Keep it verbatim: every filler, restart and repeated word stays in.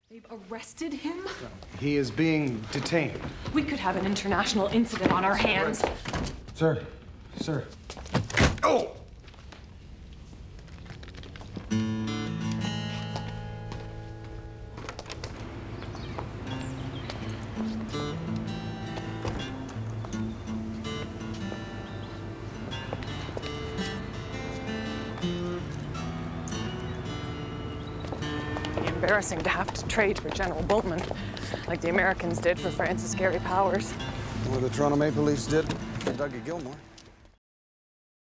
They've arrested him? No, he is being detained. We could have an international incident on our hands. Sir, sir. Oh! Embarrassing to have to trade for General Bowman, like the Americans did for Francis Gary Powers. Or the Toronto Maple Leafs did for Dougie Gilmore.